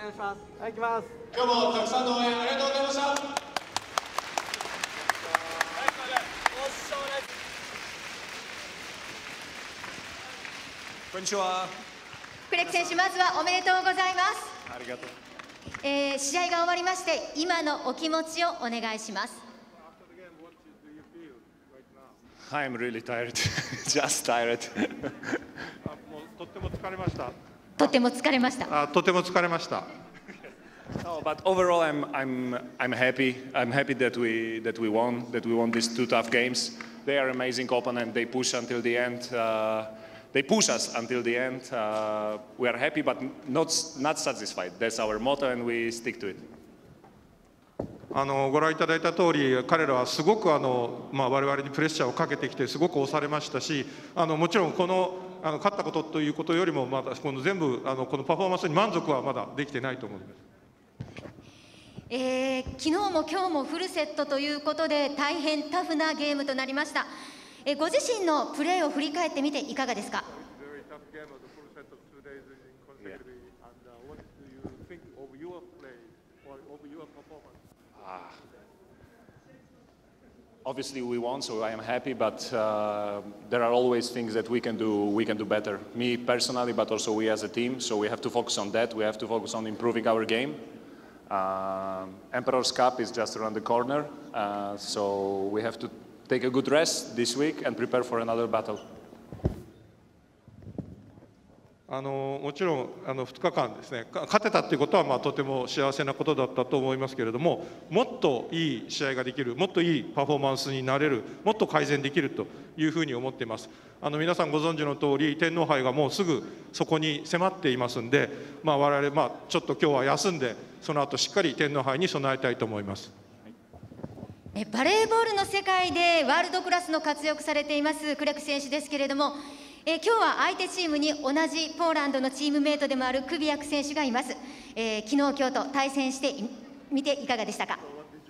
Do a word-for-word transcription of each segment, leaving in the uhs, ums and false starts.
願いします。はい、行きます。 今日もたくさんの応援ありがとうございました。 こんにちは。 クレク選手、まずはおめでとうございます。 ありがとう。 えー、試合が終わりまして、今のお気持ちをお願いします。 I'm really tired. Just tired. とっても疲れました。 とても疲れました。 あ、とても疲れました。 No, but overall, I'm I'm I'm happy. I'm happy that we that we won. That we won these two tough games. They are amazing opponent. They push until the end. Uh, they push us until the end. Uh, we are happy, but not not satisfied. That's our motto, and we stick to it. あのご覧いただいた通り、彼らはすごくあの、まあ、我々にプレッシャーをかけてきて、すごく押されましたし、あのもちろんこのあの勝ったことということよりも、まだこの全部あのこのパフォーマンスに満足はまだできてないと思います。 えー、昨日も今日もフルセットということで、大変タフなゲームとなりました。えー、ご自身のプレーを振り返ってみていかがですか。 Obviously, we won, so I am happy. But uh, there are always things that we can do. We can do better. Me personally, but also we as a team. So we have to focus on that. We have to focus on improving our game. Uh, Emperor's Cup is just around the corner, uh, so we have to take a good rest this week and prepare for another battle. あのもちろんあのふつかかんですね、勝てたということは、まあ、とても幸せなことだったと思いますけれども、もっといい試合ができる、もっといいパフォーマンスになれる、もっと改善できるというふうに思っています。あの皆さんご存知の通り、天皇杯がもうすぐそこに迫っていますんで、まあ、我々、まあ、ちょっと今日は休んで、その後しっかり天皇杯に備えたいと思います。 えバレーボールの世界でワールドクラスの活躍されていますクレク選手ですけれども、え今日は相手チームに同じポーランドのチームメートでもあるクビアク選手がいます。えー、昨日今日と対戦してみていかがでしたか。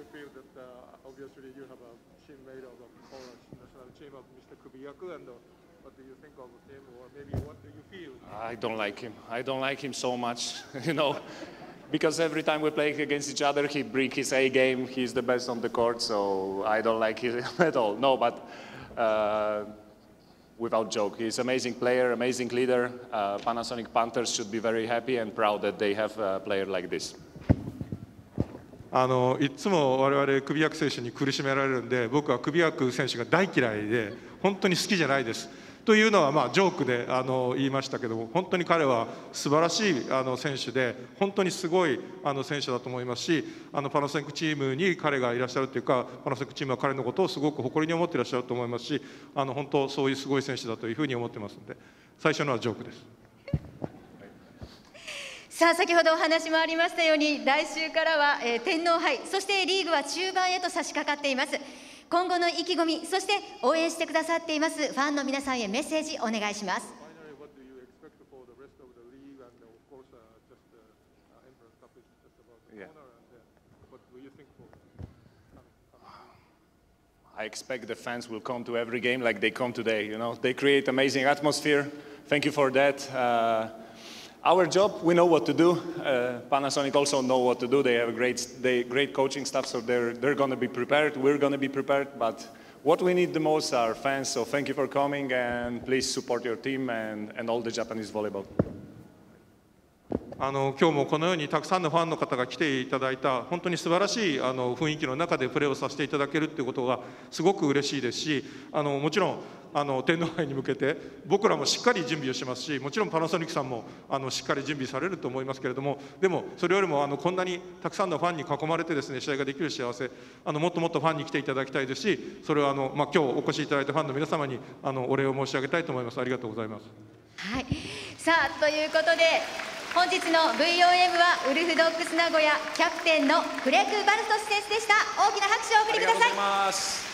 I don't like him. I don't like him so much, you know, because every time we play against each other, he brings his A game. He's the best on the court, so I don't like him at all. No, but. Uh, Without joke, he's an amazing player, amazing leader. Uh, Panasonic Panthers should be very happy and proud that they have a player like this. あのいつも我々クビアク選手に苦しめられるんで、僕はクビアク選手が大嫌いで本当に好きじゃないです。というのはまあジョークであの言いましたけども、本当に彼は素晴らしいあの選手で、本当にすごいあの選手だと思いますし、あのパナソニックチームに彼がいらっしゃるというか、パナソニックチームは彼のことをすごく誇りに思っていらっしゃると思いますし、あの本当そういうすごい選手だというふうに思ってますので、最初のはジョークです。 さあ先ほどお話もありましたように、来週からは、えー、天皇杯、そしてリーグは中盤へと差し掛かっています。今後の意気込み、そして応援してくださっていますファンの皆さんへメッセージお願いします。 I expect the fans will come to every game like they come today. You know, they create amazing atmosphere. Thank you for that. Uh, Our job, we know what to do. Uh, Panasonic also know what to do. They have a great, they, great coaching staff, so they're, they're going to be prepared. We're going to be prepared. But what we need the most are fans. So thank you for coming, and please support your team and, and all the Japanese volleyball. あの今日もこのようにたくさんのファンの方が来ていただいた、本当に素晴らしいあの雰囲気の中でプレーをさせていただけるということがすごく嬉しいですし、あのもちろんあの天皇杯に向けて僕らもしっかり準備をしますし、もちろんパナソニックさんもあのしっかり準備されると思いますけれども、でもそれよりもあのこんなにたくさんのファンに囲まれてですね、試合ができる幸せ、あのもっともっとファンに来ていただきたいですし、それはあの、まあ、今日お越しいただいたファンの皆様にあのお礼を申し上げたいと思います。ありがとうございます。 はい、さあということで本日の ブイオーエム はウルフドッグス名古屋キャプテンのクレク・バルトス選手でした。大きな拍手をお送りください。